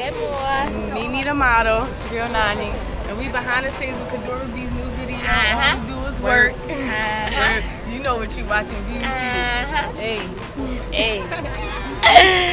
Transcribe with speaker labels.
Speaker 1: Say more.
Speaker 2: Mimi the model. It's your girl Nani. And we behind the scenes with Kadora B's new video. All we do is work. You know what you watching, BBC. Hey.
Speaker 1: Hey.